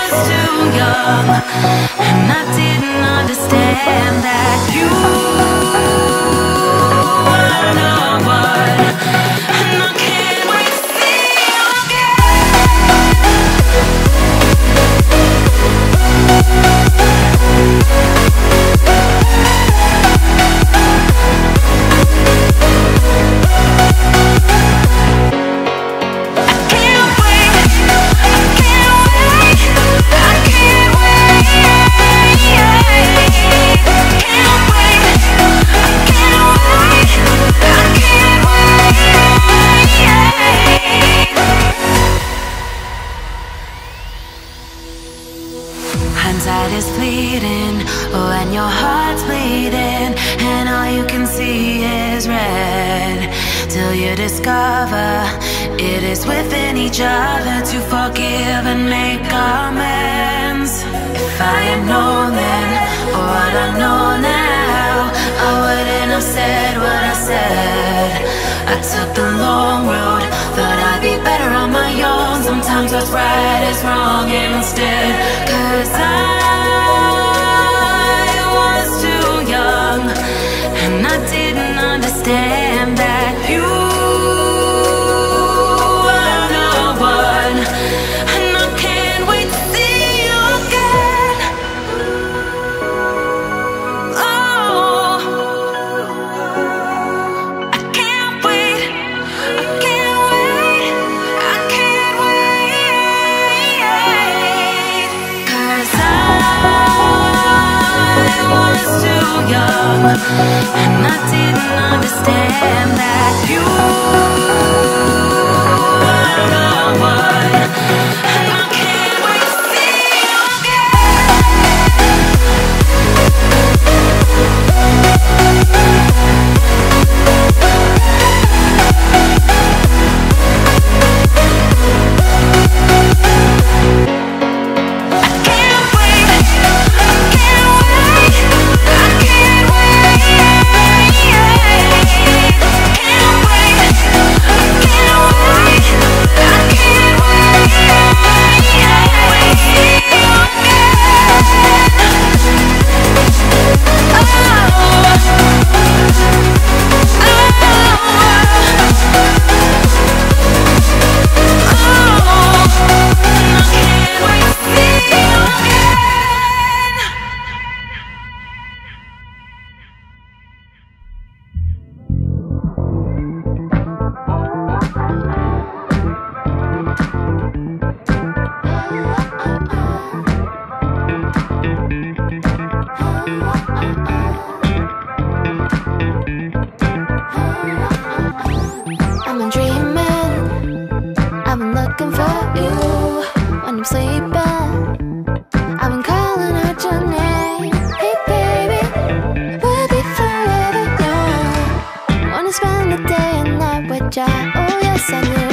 was too young, and I didn't understand that you were the one, and I can't wait to see you hindsight is fleeting when your heart's bleeding and all you can see is red, till you discover it is within each other to forgive and make amends. If I had known then what I know now, I wouldn't have said what I said. I took the long road, thought I'd be better on my own. Sometimes what's right is wrong instead, 'cause I was too young, and I didn't understand that you were the one, and I can't wait to see you again. Oh, I can't wait, I can't wait, I can't wait, 'cause I was too young, and I didn't understand that you were the one, and I can't wait to see you I've been dreaming, I've been looking for you when I'm sleeping. I've been calling out your name. Hey baby, we'll be forever young. Wanna spend the day and night with ya. Oh yes I do.